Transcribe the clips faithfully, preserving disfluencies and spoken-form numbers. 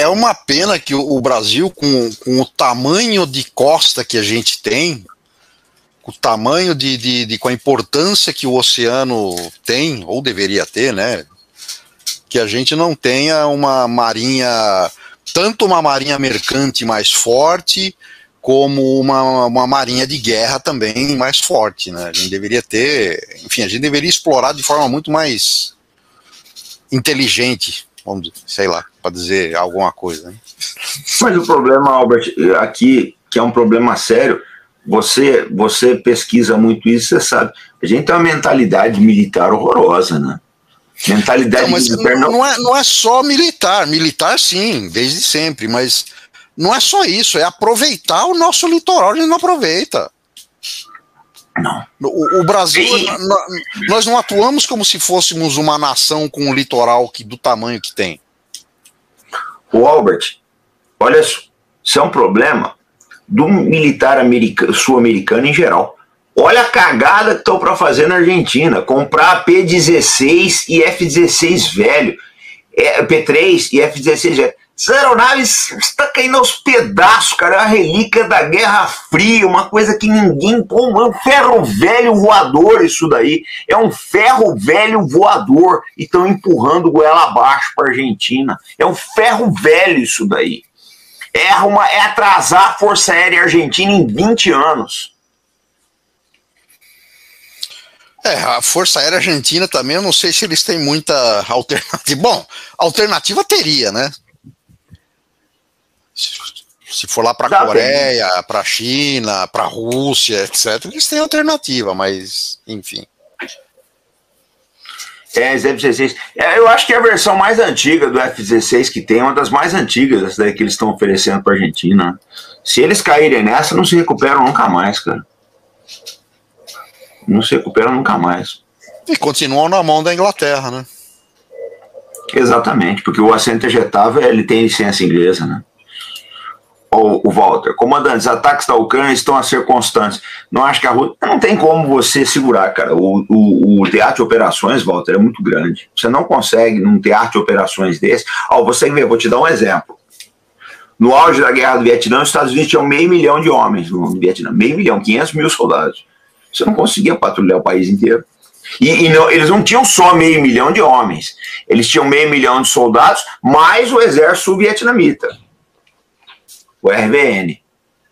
é uma pena que o, o Brasil, com, com o tamanho de costa que a gente tem, o tamanho de, de, de, com a importância que o oceano tem, ou deveria ter, né, que a gente não tenha uma marinha, tanto uma marinha mercante mais forte, como uma, uma marinha de guerra também mais forte, né, a gente deveria ter, enfim, a gente deveria explorar de forma muito mais inteligente, vamos dizer, sei lá, para dizer alguma coisa, né? Mas o problema, Albert, aqui, que é um problema sério, Você, você pesquisa muito isso, você sabe. A gente tem uma mentalidade militar horrorosa, né? Mentalidade não, mas militar não, não, é, não é só militar. Militar, sim, desde sempre. Mas não é só isso. É aproveitar o nosso litoral. A gente não aproveita. Não. O, o Brasil, nós não atuamos como se fôssemos uma nação com um litoral que, do tamanho que tem. O Albert, olha só, isso é um problema do militar sul-americano em geral. Olha a cagada que estão para fazer na Argentina, comprar P dezesseis e F dezesseis velho, é, P três e F dezesseis velho. Essas aeronaves está caindo aos pedaços, cara, é uma relíquia da Guerra Fria, uma coisa que ninguém... Pô, é um ferro velho voador isso daí, é um ferro velho voador, e estão empurrando goela abaixo para a Argentina, é um ferro velho isso daí. É, uma, é atrasar a Força Aérea Argentina em vinte anos. É, a Força Aérea Argentina também, eu não sei se eles têm muita alternativa. Bom, alternativa teria, né? Se for lá para a Coreia, para a China, para a Rússia, etcétera, eles têm alternativa, mas, enfim. É, F dezesseis. É, eu acho que é a versão mais antiga do F dezesseis que tem, uma das mais antigas, essa daí que eles estão oferecendo para a Argentina. Se eles caírem nessa, não se recuperam nunca mais, cara. Não se recuperam nunca mais. E continuam na mão da Inglaterra, né? Exatamente, porque o assento ejetável, ele tem licença inglesa, né? O, o Walter, comandante, os ataques da Ucrânia estão a ser constantes. Não acho que a Rússia... Não tem como você segurar, cara. O, o, o teatro de operações, Walter, é muito grande. Você não consegue, num teatro de operações desse... Ó, você vê, vou te dar um exemplo. No auge da guerra do Vietnã, os Estados Unidos tinham meio milhão de homens no Vietnã. Meio milhão, quinhentos mil soldados. Você não conseguia patrulhar o país inteiro. E, e não, eles não tinham só meio milhão de homens. Eles tinham meio milhão de soldados, mais o exército sul-vietnamita. O R V N.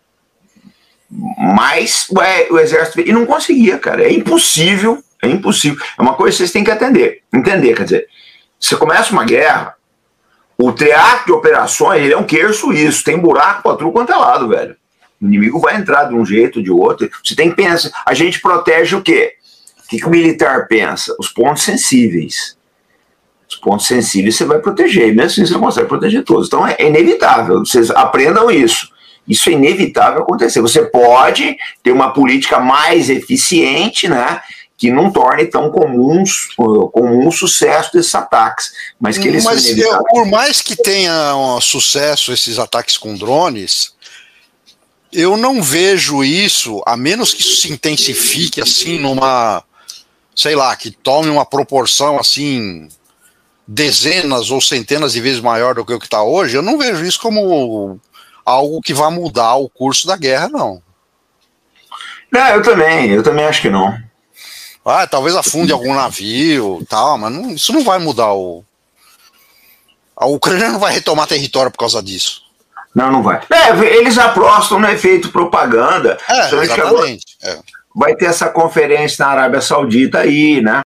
Mas o, o exército... E não conseguia, cara. É impossível. É impossível. É uma coisa que vocês têm que atender, entender. Quer dizer, você começa uma guerra, o teatro de operações, ele é um queijo suíço. Tem buraco para tudo quanto é lado, velho. O inimigo vai entrar de um jeito ou de outro. Você tem que pensar... A gente protege o quê? O que, que o militar pensa? Os pontos sensíveis. Os pontos sensíveis você vai proteger, mesmo assim você não consegue proteger todos. Então é inevitável, vocês aprendam isso. Isso é inevitável acontecer. Você pode ter uma política mais eficiente, né, que não torne tão comuns, comum o sucesso desses ataques. Mas que eles mas eu, por mais que tenha um sucesso esses ataques com drones, eu não vejo isso, a menos que isso se intensifique assim numa, sei lá, que tome uma proporção assim... dezenas ou centenas de vezes maior do que o que está hoje, eu não vejo isso como algo que vai mudar o curso da guerra, não. Não, eu também, eu também acho que não. Ah, talvez afunde algum navio, tal, mas não, isso não vai mudar o... A Ucrânia não vai retomar território por causa disso. Não, não vai. É, eles apostam no efeito propaganda. É, exatamente. É. Vai ter essa conferência na Arábia Saudita aí, né?